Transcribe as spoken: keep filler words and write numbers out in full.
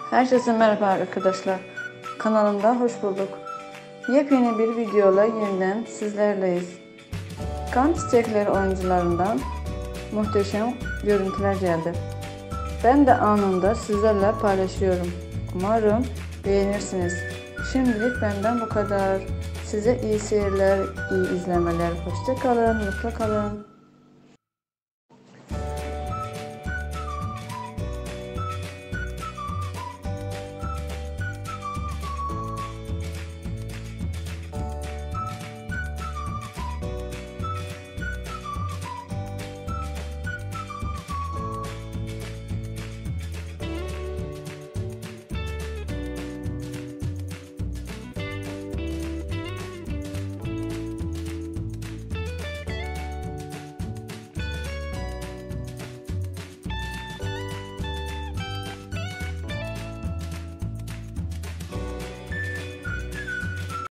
Herkese merhaba arkadaşlar. Kanalımda hoş bulduk. Yepyeni bir videoyla yeniden sizlerleyiz. Kan Çiçekleri oyuncularından muhteşem görüntüler geldi. Ben de anında sizlerle paylaşıyorum. Umarım beğenirsiniz. Şimdilik benden bu kadar. Size iyi seyirler, iyi izlemeler. Hoşça kalın, mutlu kalın.